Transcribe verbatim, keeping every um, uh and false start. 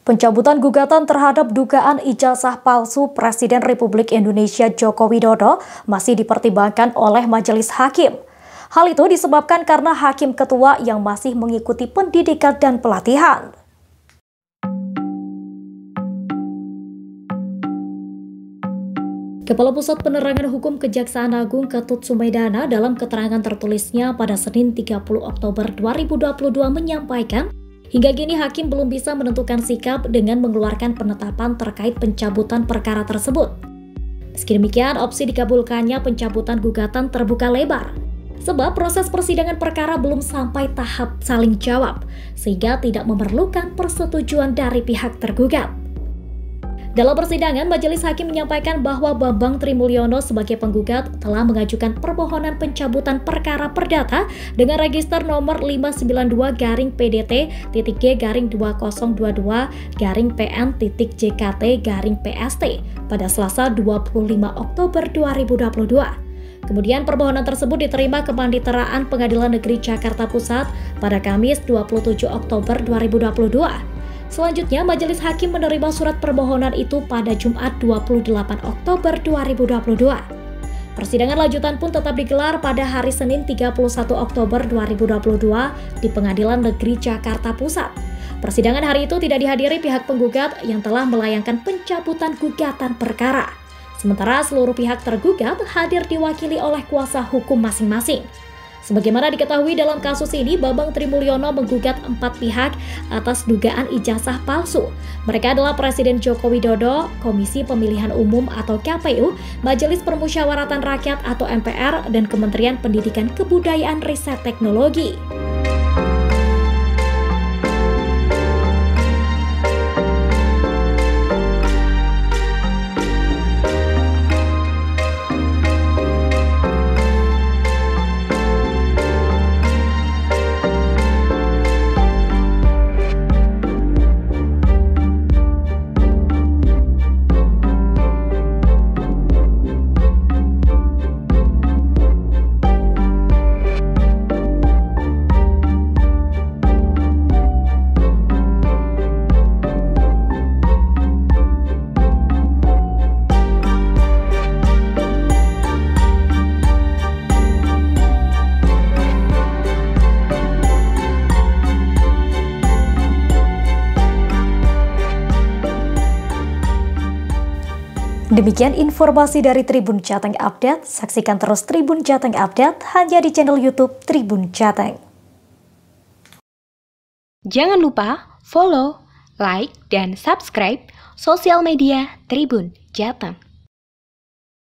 Pencabutan gugatan terhadap dugaan ijazah palsu Presiden Republik Indonesia Joko Widodo masih dipertimbangkan oleh Majelis Hakim. Hal itu disebabkan karena hakim ketua yang masih mengikuti pendidikan dan pelatihan. Kepala Pusat Penerangan Hukum Kejaksaan Agung Ketut Sumedana dalam keterangan tertulisnya pada Senin tiga puluh Oktober dua ribu dua puluh dua menyampaikan, hingga kini hakim belum bisa menentukan sikap dengan mengeluarkan penetapan terkait pencabutan perkara tersebut. Meski demikian, opsi dikabulkannya pencabutan gugatan terbuka lebar, sebab proses persidangan perkara belum sampai tahap saling jawab, sehingga tidak memerlukan persetujuan dari pihak tergugat. Dalam persidangan, Majelis Hakim menyampaikan bahwa Bambang Trimulyono sebagai penggugat telah mengajukan permohonan pencabutan perkara perdata dengan register nomor lima sembilan dua garing P D T titik G garing dua nol dua dua garing P N titik J K T garing P S T pada Selasa dua puluh lima Oktober dua ribu dua puluh dua. Kemudian permohonan tersebut diterima Kepaniteraan Pengadilan Negeri Jakarta Pusat pada Kamis dua puluh tujuh Oktober dua ribu dua puluh dua. Selanjutnya, Majelis Hakim menerima surat permohonan itu pada Jumat dua puluh delapan Oktober dua ribu dua puluh dua. Persidangan lanjutan pun tetap digelar pada hari Senin tiga puluh satu Oktober dua ribu dua puluh dua di Pengadilan Negeri Jakarta Pusat. Persidangan hari itu tidak dihadiri pihak penggugat yang telah melayangkan pencabutan gugatan perkara. Sementara seluruh pihak tergugat hadir diwakili oleh kuasa hukum masing-masing. Sebagaimana diketahui dalam kasus ini, Bambang Trimulyono menggugat empat pihak atas dugaan ijazah palsu. Mereka adalah Presiden Joko Widodo, Komisi Pemilihan Umum atau K P U, Majelis Permusyawaratan Rakyat atau M P R, dan Kementerian Pendidikan Kebudayaan Riset Teknologi. Demikian informasi dari Tribun Jateng Update. Saksikan terus Tribun Jateng Update hanya di channel YouTube Tribun Jateng. Jangan lupa follow, like, dan subscribe sosial media Tribun Jateng.